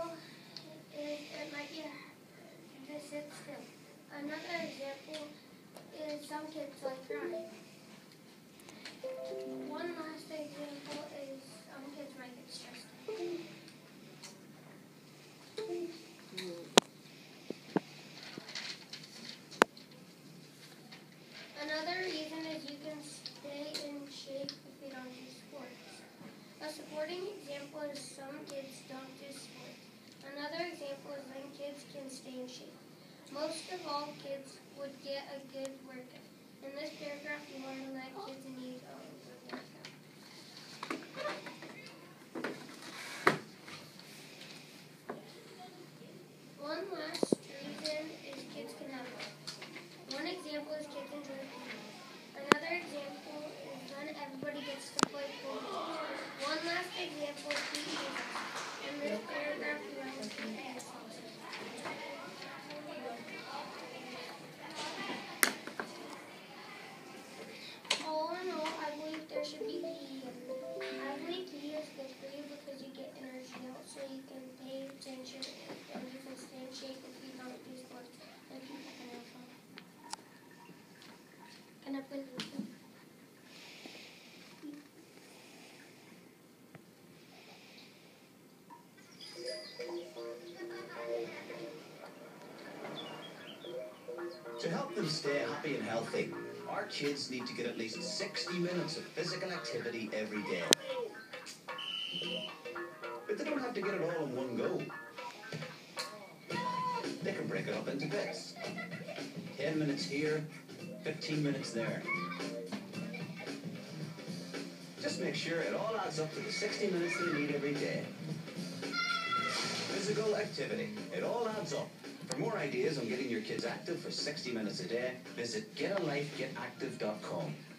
is it might be to sit still. Another example is some kids like crying. One last example is some kids might get stressed. Another reason is you can stay in shape if you don't do sports. A supporting example is some kids don't do sports. Another example is when kids can stay in shape. Most of all, kids would get a good workout. In this paragraph, you learn that kids need a good workout. One last reason is kids can have fun. One example is kids enjoy food. Another example is when everybody gets to play pool. One last example is PE. In this paragraph, you learn PE. All in all, I believe there should be PE. I believe PE is good for you because you get energy out, so you can pay attention and you can stay in shape if you don't do sports, and people can have fun. Can I play with you? To help them stay happy and healthy, our kids need to get at least 60 minutes of physical activity every day. But they don't have to get it all in one go. They can break it up into bits. 10 minutes here, 15 minutes there. Just make sure it all adds up to the 60 minutes they need every day. Physical activity, it all adds up. For more ideas on getting your kids active for 60 minutes a day, visit getalifegetactive.com.